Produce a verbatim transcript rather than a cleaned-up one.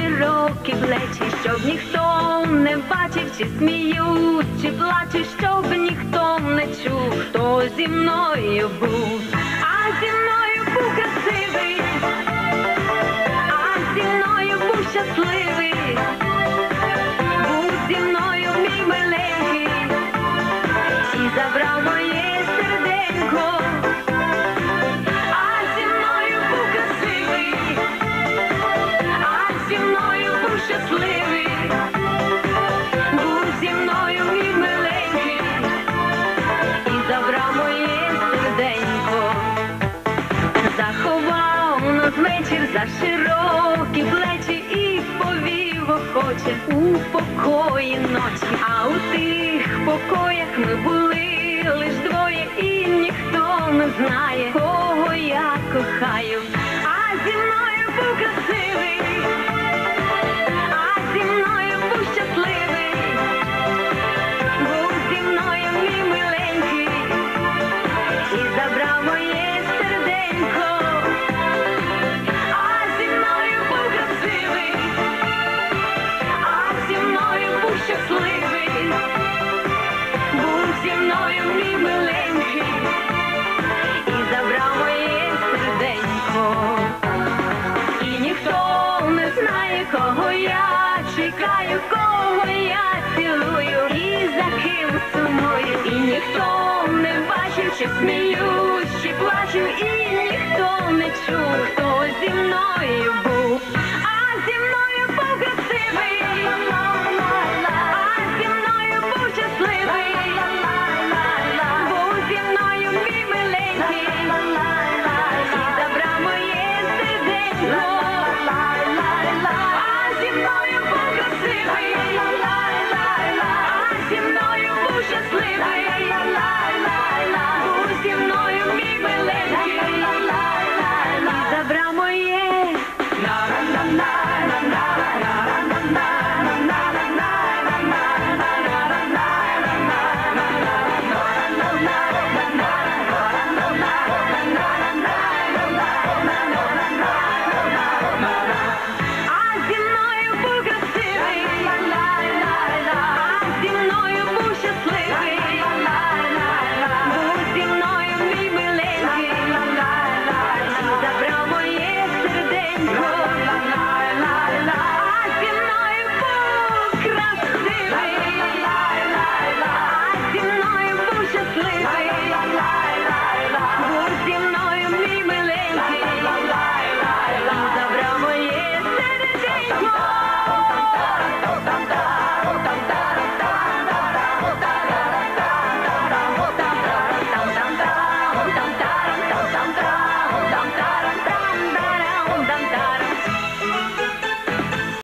широкі плечі, щоб ніхто не бачив, чи сміють, чи плачуть, щоб ніхто не чув, хто зі мною був. А зі мною був красивий, а зі мною був щасливий, був зі мною мій миленький і забрав моє серденько. А зі мною був красивий, а зі мною був щасливий, був зі мною мій миленький і забрав моє серденько. Заховав надвечір за широкі плечі і повів охоче у покої ночі. А у тих покоях ми були лиш двоє, і ніхто не знає, кого я кохаю. А зі мною був красивий, а зі мною був щасливий, був зі мною мій миленький і забрав моє серденько. А зі мною був красивий, а зі мною був щасливий, був зі мною мій миленький і забрав моє серденько. І ніхто не знає, кого я чекаю, кого я цілую і за ким сумую. І ніхто не бачив, чи сміюсь, чи плачу, і ніхто не чув, хто зі мною був.